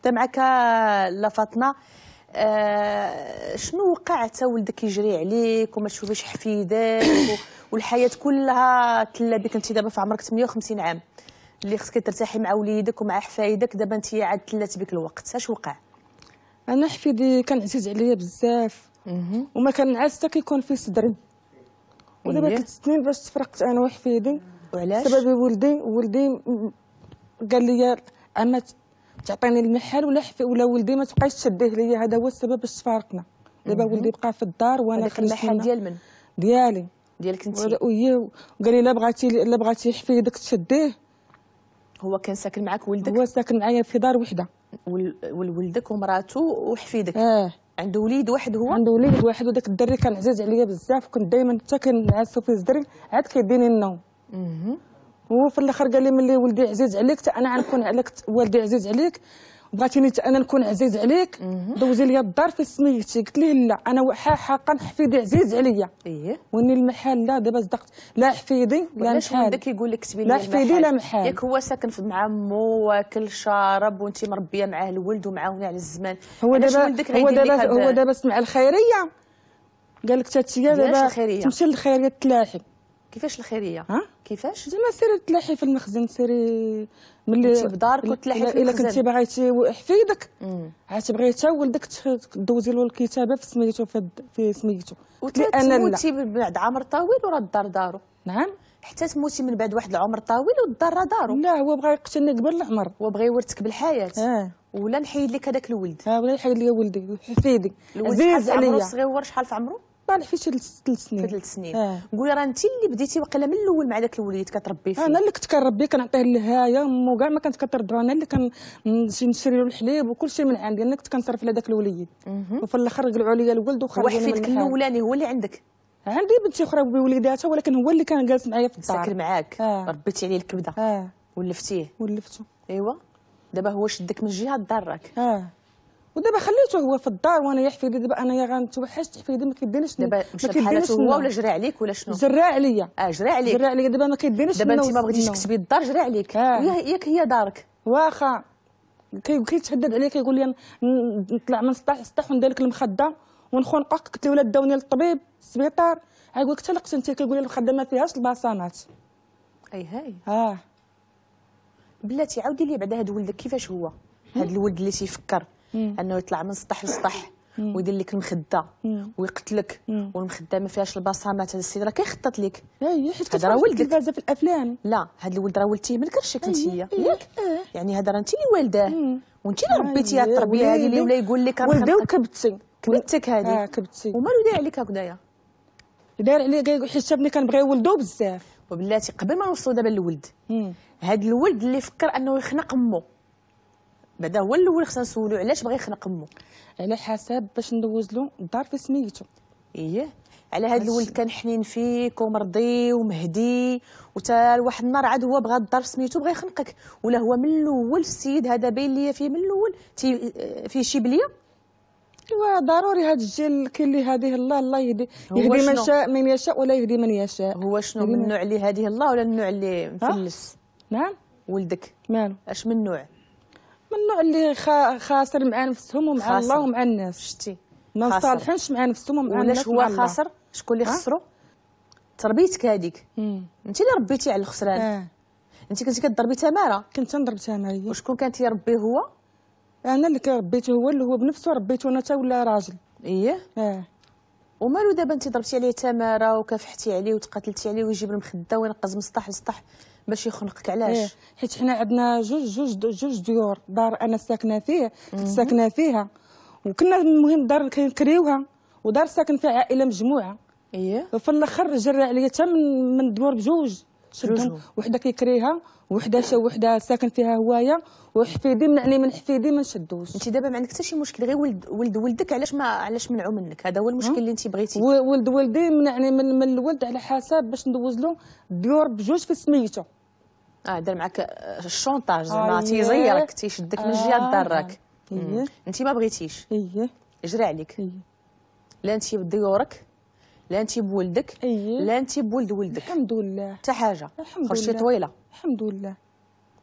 نبدا معك لا فاطمه. شنو وقع حتى ولدك يجري عليك وما تشوفيش حفيدك والحياه كلها تلا بك؟ انت دابا في عمرك 58 عام اللي خصك ترتاحي مع وليدك ومع حفايدك، دابا انت عاد تلات بك الوقت. اش وقع؟ انا حفيدي كان عزيز عليا بزاف وما كنعس حتى كيكون في صدري، ودابا 3 سنين باش تفرقت انا وحفيدي. وعلاش؟ سبب ولدي قال لي اما تعطيني المحل ولا ولدي ما تبقايش تشديه ليا، هذا هو السبب باش تفارقنا. دابا ولدي بقى في الدار وانا خرجت. المحل ديال من؟ ديالك انت؟ وقال لي لا بغاتي حفيدك تشديه. هو كان ساكن معاك ولدك؟ هو ساكن معايا في دار وحده. ولدك ومراته وحفيدك؟ عنده وليد واحد؟ هو عنده وليد واحد، وداك الدري كان عزيز عليا بزاف وكنت دائما حتى كنعسو في صدري عاد كيديني النوم. هو في الاخر قال لي ملي ولدي عزيز عليك حتى انا غنكون عليك، والدي عزيز عليك بغاتيني انا نكون عزيز عليك، دوزي لي الدار في سميتي. قلت ليه لا، انا حقا حفيدي عزيز عليا. واني المحل لا، دابا صدقت لا حفيدي لا محل. ولدك يقول لك كتبي لي لا حفيدي لا محل؟ ياك هو ساكن مع مو واكل شارب وانت مربيه معاه الولد ومعاونه على الزمان. هو دابا سمع الخيريه قال لك تاتشي دابا تمشي للخيريه تلاحي. كيفاش الخيريه؟ كيفاش؟ زعما سيري تلاحي في المخزن، سيري ملي انت بدارك وتلاحي في المخزن. الا كنتي باغيتي حفيدك عاد تبغي حتى ولدك دوزي له الكتابه في سميتو في سميتو. قلت لي انا تموتي بعد عمر طويل وراه الدار دارو. نعم حتى تموتي من بعد واحد العمر طويل والدار راه دارو. لا هو بغى يقتلني قبل العمر، هو بغى يورثك بالحياه. ولا نحيد لك هذاك الولد. ولا يحيد لي ولدي حفيدي عزيز عليا. عمرو صغير شحال في عمرو؟ ما نعرفش 3 سنين. في 3 سنين. قولي راه انت اللي بديتي واقيلا من الاول مع داك الوليد كتربي فيه. انا اللي كنت كنربيه، كنعطيه الهايه امو كاع ما كانت كترضى، انا اللي كنمشي نشري له الحليب وكل شيء من عندي، انا كنت كنصرف على داك الوليد. وفي الاخر قلعوا لي الولد وخرجوا من حفيدك الاولاني هو اللي عندك؟ عندي بنتي اخرى بوليداتها، ولكن هو اللي كان جالس معايا في الدار ساكن معاك. ربيتي عليه الكبده. ولفتيه. ولفتو. ايوا دابا هو شدك من جهه دارك. ودابا خليته هو في الدار وانا يا حفيدي دابا انا يا غنتوحشت حفيدي ما كيدينيش. دابا مشى بحالته هو ولا جرى عليك ولا شنو؟ جرى عليا. جرى عليك. جرى عليا دابا ما كيدينيش. دابا انت ما بغيتيش تكسبي الدار جرى عليك. ياك هي دارك. واخا كيتهدد عليا كيقول لي نطلع من سطح وندير لك المخده ونخنقك. قلت له ولاد داوني للطبيب السبيطار، غايقول لك تلقت انت، كيقول لي المخده ما فيهاش البصمات. هاي بلاتي عاودي لي بعدا هاد ولدك كيفاش هو؟ هاد الولد اللي تيفكر انه يطلع من سطح لسطح ويدير لك المخده ويقتلك والمخده ما فيهاش البصمات، هذا السيد راه كيخطط لك. حيت هذا راه ولدك في الافلام. لا هاد الولد راه ولدتيه من كرشك انت ياك. يعني هذا راه انت اللي والداه وانت اللي ربيتيه هاد التربيه هذه اللي ولا يقول لك ولدي وكبتك هذه. كبتي ومالو داير عليك هكذايا؟ داير عليا كيقول حسبني كنبغي ولدو بزاف. وبلاتي قبل ما نوصلوا دابا للولد، هاد الولد اللي فكر انه يخنق امه، بعدا هو الاول خصنا نسولو علاش بغى يخنق امه. على حسب باش ندوز له الدار في سميتو. على هاد الولد كان حنين فيك ومرضي ومهدي، وتا واحد النهار عاد هو بغى الدار في سميتو بغى يخنقك، ولا هو من الاول السيد هذا باين ليا فيه من الاول فيه شي بليه؟ ايوا ضروري هاد الجيل كاين اللي هذه الله يهدي من شاء من يشاء ولا يهدي من يشاء. هو شنو من النوع اللي هذه الله ولا النوع اللي مفلس؟ نعم ولدك مالو اش من نوع؟ من النوع اللي خاسر مع نفسهم ومع الله ومع الناس. شتي ما صالحينش مع نفسهم ومع الناس. ولاش هو خاسر؟ شكون اللي خسرو؟ تربيتك هذيك انت اللي ربيتي على الخسران. انت كنتي كتضربي تماره؟ كنت نضرب تماره. وشكون كان تيربيه هو؟ انا اللي كربيته، هو اللي هو بنفسه ربيته انا تا ولا راجل. ومالو دابا انت ضربتي عليه تماره وكافحتي عليه وتقاتلتي عليه ويجيب المخده وينقز من سطح لسطح باش يخنقك؟ علاش؟ حيت حنا عندنا جوج ديور، دار انا ساكنه فيه كنت ساكنه فيها، وكنا المهم دار كنكريوها ودار ساكن فيها عائله مجموعه. وفي الاخر جرى عليا حتى من دور بجوج شدهم، وحده كيكريها وحده ساكن فيها هوايه، وحفيدي منعني من حفيدي ما نشدوش. انت دابا ما عندك حتى شي مشكل، غير ولدك علاش منعو منك؟ هذا هو المشكل اللي انت بغيتي. ولدي منعني من الولد على حساب باش ندوز له الديور بجوج في سميتو. دار معك الشونطاج زعما تيزيرك تيشدك من جهه دارك. انت ما بغيتيش. جرى عليك. لا انت بديورك لا انت بولدك لا انت بولد ولدك. الحمد لله حتى حاجه خرجتي طويله الحمد لله.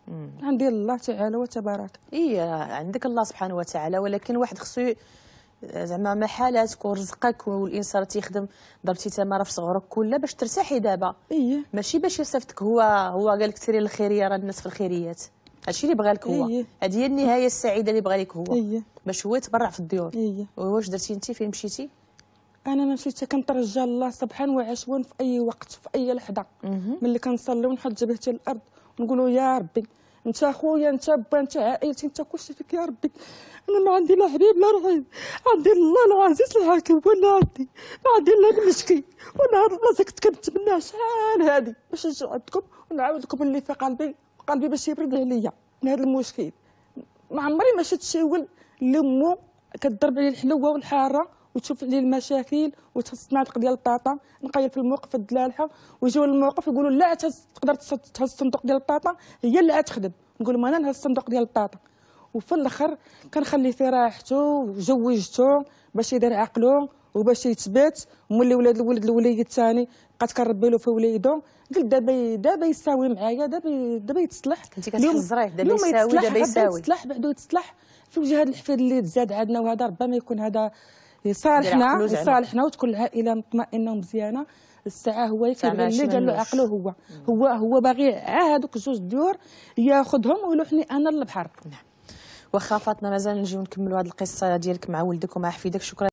عندي الله تعالى وتبارك. عندك الله سبحانه وتعالى، ولكن واحد خصو زعما محالاتك ورزقك، والانسان تيخدم ضربتي تماره في صغرك كلها باش ترتاحي دابا. ماشي باش يصيفطك هو قال لك سيري الخيريه، راه الناس في الخيريات، هادشي اللي بغى لك هو. هذه هي النهايه السعيده اللي بغى لك هو، باش هو يتبرع في الديور. واش درتي انت؟ فين مشيتي؟ انا ما مشيت، كنترجى الله سبحانه وعشوان في اي وقت في اي لحظه. ملي كنصلي ونحط جبهتي للارض ونقولوا يا ربي انت اخويا، انت با، انت عائلتي، انت كلشي فيك يا ربي. انا ما عندي لا حبيب لا رحيم، عندي الله العزيز الحكيم، ولا عندي ما عندي لا المشكي. وانا هاد البلاصه كنت كنتمناها شحال هادي باش نجي عندكم ونعاود لكم اللي في قلبي باش يبرد عليا من هذا المشكل. ما عمري ما شفت شي ولد لامو كتضرب عليه الحلوه والحاره وتشوف عليه المشاكل وتهز الصناديق ديال البطاطا. نقيل في الموقف الدلالحه ويجيو الموقف يقولوا لا تقدر تهز الصندوق ديال البطاطا، هي اللي غتخدم. نقول لهم انا نهز الصندوق ديال البطاطا. وفي الاخر كنخلي فيه راحته وزوجته باش يدير عقله وباش يثبت. مولي ولاد الوليد الثاني بقات كنربي له في وليدو. قلت دابا يساوي معايا، دابا يتصلح. كنتي كتحزريه دابا يساوي، دابا يساوي يتصلح بعدو يتصلح. في وجه هذا الحفيد اللي تزاد عندنا، وهذا ربما يكون هذا يصالحنا وتكون العائله مطمئنه ومزيانه. الساعه هو يكبر اللي قال له عقله هو باغي هذوك جوج ديور ياخذهم ويلوحني انا للبحر. نعم. واخا فاطمه مازال نجيو نكملوا هذه القصه ديالك مع ولدك ومع حفيدك. شكرا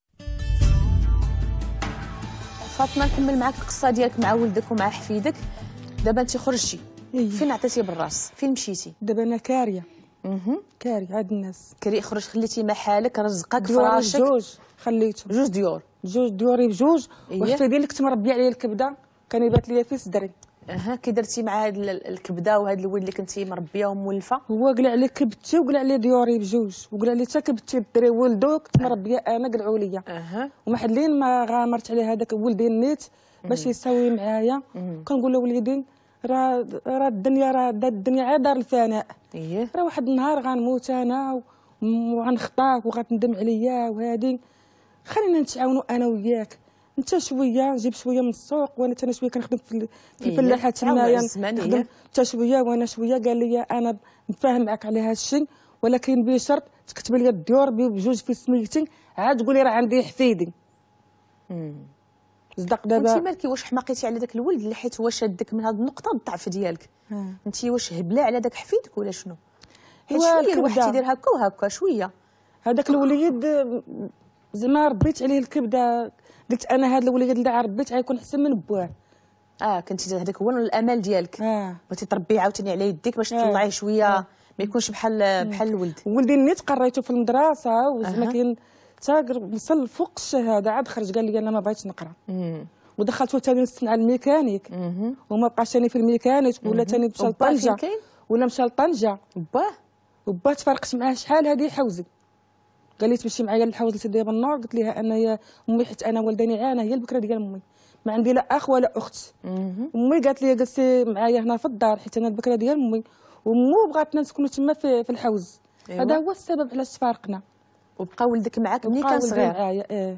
فاطمه. نكمل معك القصه ديالك مع ولدك ومع حفيدك. دابا انت خرجتي، فين عطيتي بالراس؟ فين مشيتي؟ دابا انا كاريه. كاري عاد الناس خرج، خليتي محالك، رزقك، فراشك. خليتهم جوج ديوري بجوج. وحفيدي اللي كنت مربيه عليه الكبده كان يبات ليا في صدري. كي درتي مع هاد الكبده وهاد الولد اللي كنتي مربيه ومولفه؟ هو قلع عليه كبدتي وقلع عليه ديوري بجوج، وقلع عليه حتى كبدتي الدري ولدو كنت مربيه انا قلعوا ليا. وما حد لين ما غامرت عليه هذاك ولدي النيت باش يساوي معايا. كنقول له وليدي راه الدنيا عاد دار الفناء. راه واحد النهار غنموت انا وغنخطاك وغتندم عليا، وهادي خلينا نتعاونوا انا وياك. انت شويه جيب شويه من السوق وانا حتى شويه كنخدم في الفلاحه تمايا، نخدم حتى شويه وانا شويه. قال لي انا نفاهم معك على هذا الشيء، ولكن بشرط تكتب لي الديور بجوج في سميتي، عاد تقولي راه عندي حفيدي. صدق دابا انت مالكي؟ واش حماقيتي على داك الولد اللي حيت هو شادك من هذه النقطه الضعف ديالك؟ انت واش هبله على داك حفيدك ولا شنو؟ حيت شويه الواحد تيدير هكا وهكا شويه. هذاك الوليد زعما ربيت عليه الكبده، قلت انا هذا الوليد اللي ربيت غيكون احسن من بواه. كنتي هذاك هو الامل ديالك. بغيتي تربيه عاوتاني على يديك باش تطلعيه شويه ما يكونش بحال الولد. ولدي النيت قريته في المدرسه وزعما كاين حتى وصل فوق الشهاده، عاد خرج قال لي انا ما بغيتش نقرا. ودخلته ثاني نصنع الميكانيك وما بقاش ثاني في الميكانيك، ولا ثاني مشى لطنجه ولا مشى لطنجه. وباه تفرقت معاه شحال هذه حوزي. قال لي تمشي معايا للحوز لسيدي بالنور. قلت لها انا يا امي حيت انا والداني عانه، هي البكره ديال امي، ما عندي لا اخ ولا اخت. امي قالت لي جلسي معايا هنا في الدار حيت انا البكره ديال امي، ومو بغاتنا نسكنوا تما في الحوز. هذا هو السبب علاش تفارقنا. وبقى ولدك معاك ملي كان صغير؟ معايا.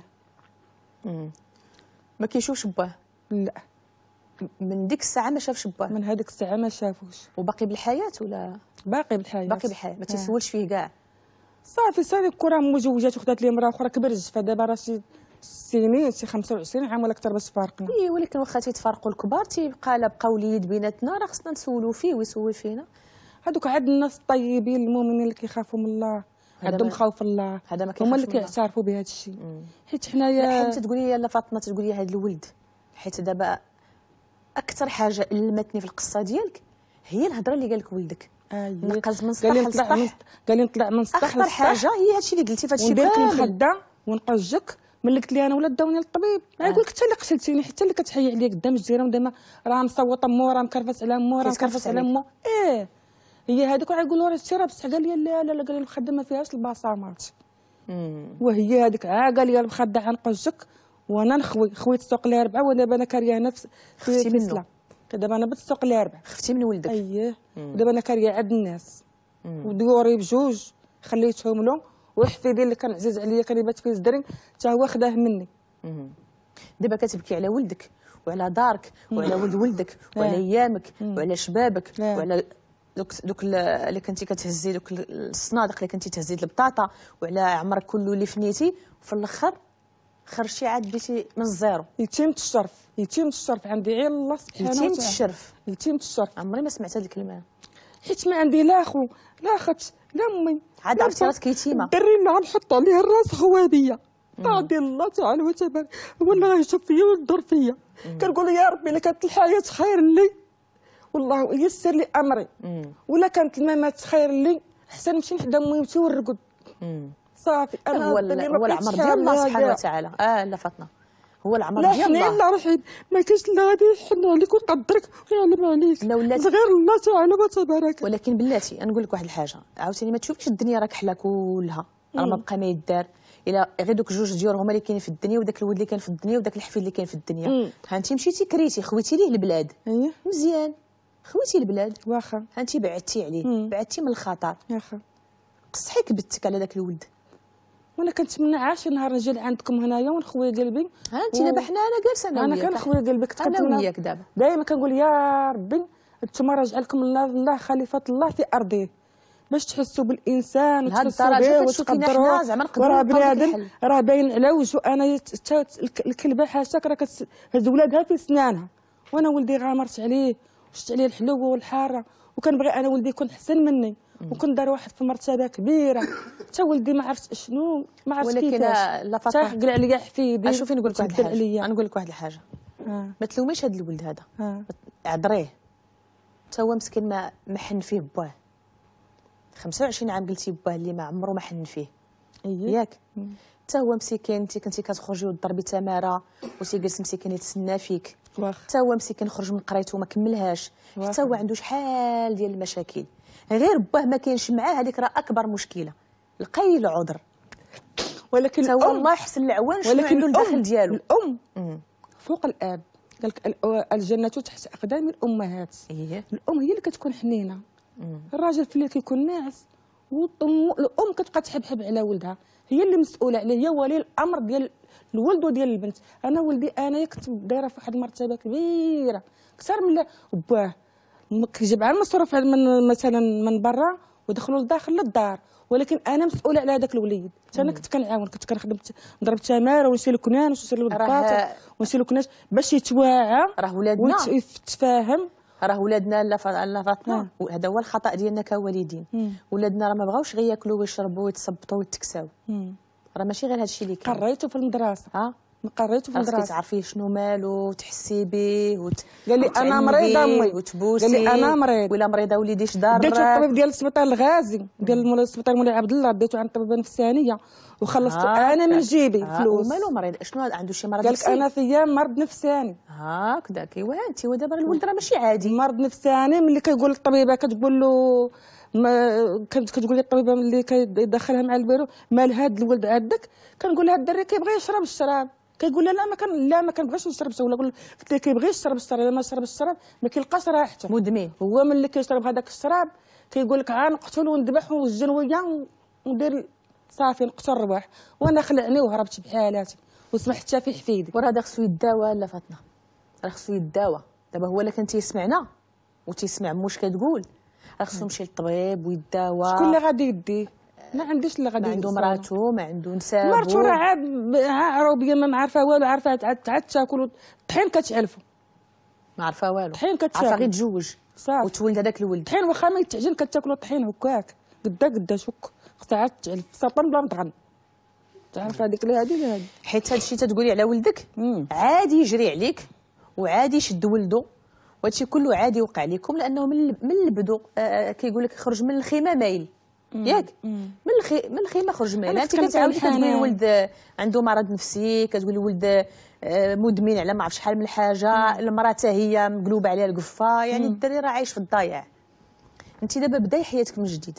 ما كيشوفش باه؟ لا، من ديك الساعه ما شافش باه؟ من هذيك الساعه ما شافوش. وباقي بالحياه ولا؟ باقي بالحياه. ما تيسولش فيه كاع؟ صافي سالي الكره مزوجات وخدات لي مراه اخرى كبرت، فدابا راه شي سنين، شي 25 عام ولا اكثر باش تفارقنا. ولكن واخا تيتفارقوا الكبار بقى وليد بيناتنا، راه خصنا نسولوا فيه ويسول فينا. هذوك عاد الناس الطيبين المؤمنين اللي كيخافوا من الله، عندهم خوف الله، هما اللي كيعترفوا بهذا الشيء. حيت حنايا حيت تقولي يا فاطمه، تقولي هذا الولد، حيت دابا اكثر حاجه المتني في القصه ديالك هي الهضره اللي قال لك ولدك. نقز من سطح لسطح. قال لي نطلع من سطح اخطر حاجه هي هادشي اللي قلتي في هادشي كامل. وندير المخده ونقجك. ملي قلت لي انا ولاد داوني للطبيب، يقول لك حتى اللي قتلتيني، حتى اللي كتحيي عليا قدام الجيران دابا راه مصوته مو، راه مكرفس على مو، راه مكرفس على مو. هي هذوك غايقولوا راه شتي راه بصح. قال لي لا قال لي المخده ما فيهاش البصمات. وهي هذيك قال لي المخده غنقجك وانا نخوي. خويت السوق الاربعاء ودابا انا كاريه نفس في منه. دابا انا بالسوق الاربعاء. خفتي من ولدك؟ ودابا انا كاريه عند الناس. وديوري بجوج خليتهم له، وحفيدي اللي كان عزيز عليا كان يبات في صدري حتى هو خداه مني. دابا كتبكي على ولدك وعلى دارك وعلى ولد ولدك وعلى ايامك وعلى شبابك وعلى دوك اللي كنتي كتهزي، دوك الصنادق اللي كنتي تهزي البطاطا وعلى عمرك كله اللي فنيتي، وفي الاخر خرجتي عاد بديتي من الزيرو. يتيمة الشرف، يتيمة الشرف عندي غير الله سبحانه وتعالى. يتيمة الشرف، يتيمة الشرف. عمري ما سمعت هذه الكلمه، حيت ما عندي لا خو لا خت لا امي. عاد عرفتي راسك يتيمه. الدري اللي غنحط عليه الراس خوابيه قاضي الله تعالى وتبارك هو اللي غيشوف فيا ويدور فيا. كنقول يا ربي الا كانت الحياه خير لي والله يسر لي امري، ولا كانت الممات خير لي احسن نمشي نحدا ميمتي ونرقد. صافي انا هو العمر ديال الله سبحانه وتعالى. لا فاطمه، هو العمر ديال الله. لا الله رحيم، ما كاينش لا غادي يحن عليك ويقدرك ويعلم عليك، غير الله تعالى وتبارك. ولكن بلاتي نقول لك واحد الحاجه عاوتاني، ما تشوفيش الدنيا راه كحله كلها، راه ما بقى ما يدار الا غير دوك جوج ديال هما اللي كاينين في الدنيا، وداك الولد اللي كاين في الدنيا وداك الحفيد اللي كاين في الدنيا. ها انت مشيتي كريتي خويتي ليه البلاد مزيان، خويتي البلاد واخا، ها انت بعدتي عليه، بعدتي من الخطر، واخا قصحي كبتك على داك الولد. وانا كنتمنى عاش نهار نجي لعندكم هنايا ونخوي قلبي. ها انت دابا حنا انا جالسه انا وياك، انا كنخوي قلبي، كنت انا وياك دابا دائما كنقول يا ربي نتوما راه جعلكم الله خليفه الله في ارضه، باش تحسوا بالانسان وتحسوا به وتقدروه. وراه بنادم راه باين على وجهه. انا الكلبه حاشاك راه كتهز ولادها في سنانها، وانا ولدي غامرت عليه وشت عليه الحلوه والحاره، وكنبغي انا ولدي يكون احسن مني وكون دار واحد في مرتبه كبيره. حتى ولدي ما عرفت شنو، ما عرفت كيفاش، لا فاطمه قال عليا حفيدي. شوفي نقول لك واحد الحاجه، نقول لك واحد الحاجه، ما تلوميش هذا الولد هذا، عذريه حتى هو مسكين ما حن فيه باه. 25 عام قلتي باه اللي ما عمره ما حن فيه ياك. حتى هو مسكين، انت كنتي كتخرجي وتضربي تماره وتيجلس مسكين يتسنى فيك. حتى هو مسكين خرج من قرايته وما كملهاش. حتى هو عنده شحال ديال المشاكل، غير باه ما كاينش معاه، هذيك راه اكبر مشكله. لقاي له عذر، ولكن حتى هو الله يحسن العوان شنو عنده الداخل ديالو. الام فوق الاب، قال لك الجنه تحت اقدام الامهات. الام هي اللي كتكون حنينه. الراجل في الليل كيكون ناعس، والام كتبقى تحبحب على ولدها، هي اللي مسؤوله عليه، هي ولي الامر ديال الولد وديال البنت. انا ولدي انا كنت دايره في واحد المرتبه كبيره اكثر من باه، كيجيب على المصروف من مثلا من برا ودخلوا لداخل للدار، ولكن انا مسؤوله على هذاك الوليد. انا كنت كنعاون، كنت كنخدم نضرب تماره ونشري له كنان ونشري له البطاطا ونشري له كناش باش يتواعى. راه ولادنا ويتفاهم، راه ولادنا لا فاطمه، هذا هو الخطا ديالنا كوالدين. ولادنا راه ما بغاوش غير ياكلوا ويشربوا ويتصبطوا ويتكساو، راه ماشي غير هادشي اللي كاين. قريته في المدرسه، قريته في المدرسه، خاصك تعرفي شنو مالو وتحسي به قال لي انا مريضه امي وتبوسي. قال لي انا مريض، ولا مريضه وليدي اش دار. ديتو الطبيب ديال السبيطار الغازي، ديال السبيطار مولاي عبد الله، ديتو عند الطبيبه النفسانيه وخلصت انا من جيبي فلوس. ومالو مريض شنو عنده شي مرض نفسي؟ قال لك انا فيا مرض نفساني. هكذاك ايوا انت ودابا الولد راه ماشي عادي، مرض نفساني. ملي كيقول الطبيبه كتقول له كتقول لي الطبيبه ملي كيدخلها مع البيرو مال هاد الولد عندك، كنقول لها الدري كيبغي يشرب الشراب، كيقول لها لا ما كنبغيش نشرب. ولا قلت له كيبغي يشرب الشراب، لما شرب الشراب ما كيلقاش راحته، مدمن. هو ملي كيشرب هذاك الشراب كيقول لك نقتل ونذبح ونسجن وياه وندير صافي نقتل الرباح. وانا خلعني وهربت بحالاتي وسمحت حتى في حفيدي. وراه هذا خصو يداوى. لا فاطمه راه خصو يداوى. دابا هو الا كان تيسمعنا وتيسمع موش كتقول، راه خصو يمشي للطبيب ويداوى. شكون اللي غادي يدي؟ ما عنديش اللي غادي يدي. ما عنده مراتو، ما عنده نسابو، مرتو راه عروبيه ما عارفه والو، عارفه تعاد تاكل الطحين كتعلفو، ما عارفه والو، الطحين كتاكل، عارفه غير تزوج وتولد هذاك الولد. الطحين واخا ما يتعجن كتاكلو الطحين هكاك قدا شك، خصها عاد تعلف سطن بلا مطغن، تعرف هذيك لا هذه حيت هذا الشيء تتقولي على ولدك عادي يجري عليك وعادي يشد ولده، وهادشي كله عادي يوقع لكم، لانه من البدو كيقول لك خرج من الخيمه مايل ياك. من الخيمه خرج مايل. انت كتعاودي كتقولي الولد عنده مرض نفسي، كتقولي الولد مدمن على ما عرف شحال من حاجه، المراه حتى هي مقلوبه عليها القفه، يعني الدري راه عايش في الضياع. انت دابا بداي حياتك من جديد،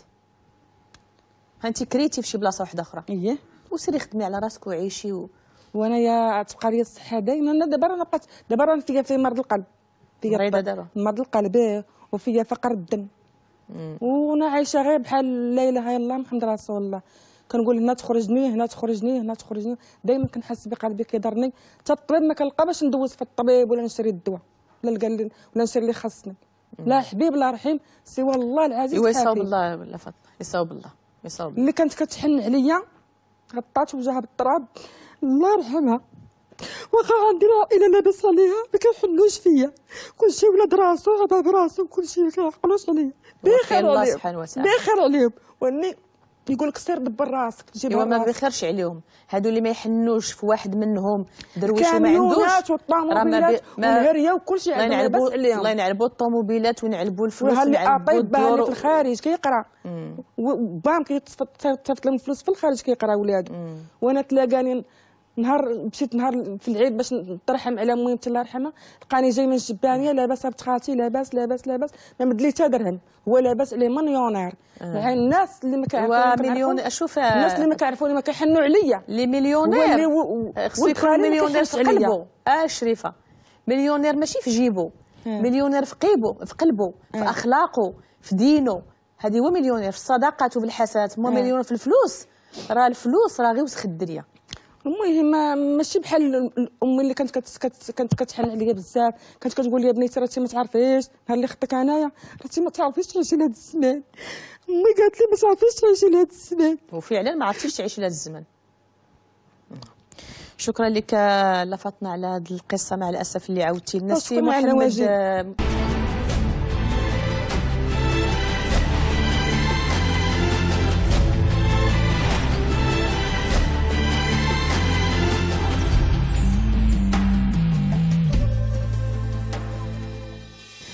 ها انت كريتي في شي بلاصه واحده اخرى وسيري خدمي على راسك وعيشي وانا يا تبقى لي الصحه دايما. انا دابا انا بقيت دابا راه فيا في مرض القلب، فيا دابا مرض القلب وفيا فقر الدم، وانا عايشه غير بحال لا اله الا الله محمد رسول الله. كنقول هنا تخرجني هنا تخرجني هنا تخرجني، دائما كنحس بقلبي كيضرني، حتى الطبيب ما كنلقى باش ندوز في الطبيب ولا نشري الدواء ولا نشري اللي خاصني. لا حبيب لا رحيم سوى الله العزيز ايوا الحكيم. يصاوب الله لا فاطمه، يصاوب الله يصاوب الله. اللي كانت كتحن عليا غطات وجهها بالتراب الله يرحمها. واخا عندي العائله لاباس عليها ما كيحنوش فيا، كلشي ولاد راسو هذا براسو كلشي ما كيعقلوش عليا. بخير الله عليهم سبحانه وتعالى، بخير عليهم. واني يقول لك سير دبر راسك جيب ايوا راسك. ما بخيرش عليهم هادو اللي ما يحنوش في واحد منهم درويش وما عندوش كاميونات والطوموبيلات والهريه وكلشي عندهم لاباس عليهم. الله ينعلبوا الطوموبيلات وينعلبوا الفلوس وها اللي وينعلبوا اطيب اللي الدور في الخارج كيقرا وبام كيتصيفط لهم فلوس في الخارج كيقرا ولادو. وانا تلاقاني مشيت نهار في العيد باش نترحم على ميمتي الله يرحمها، لقاني جاي من الجبانيه لاباس بنت خالتي لاباس لاباس لاباس ما مد لي حتى درهم، هو لاباس عليه مليونير. يعني الناس اللي ما كيعرفوني مليون شوف الناس اللي ما كيعرفوني ما كيحنوا عليا لي مليونير خصو يكون مليونير في قلبه. شريفه مليونير ماشي في جيبه، مليونير في قلبه، في قلبه، في اخلاقه، في دينه. هذه هو مليونير في الصداقات وفي الحسنات. مو مليونير في الفلوس، راه الفلوس راه غير وسخ الدريه. المهم ماشي بحال الام اللي كانت كتحن عليا بزاف، كانت كتقول لي بنيتي راكي ما تعرفيش نهار اللي خدتك انايا راكي ما تعرفيش تعيشي لهاد الزمان. امي قالت لي ما تعرفيش تعيشي لهاد الزمان، وفعلا ما عرفتيش تعيشي لهاد الزمان. شكرا لك لا فاطمه على هذه القصه مع الاسف اللي عاودتي لنا. سي محمد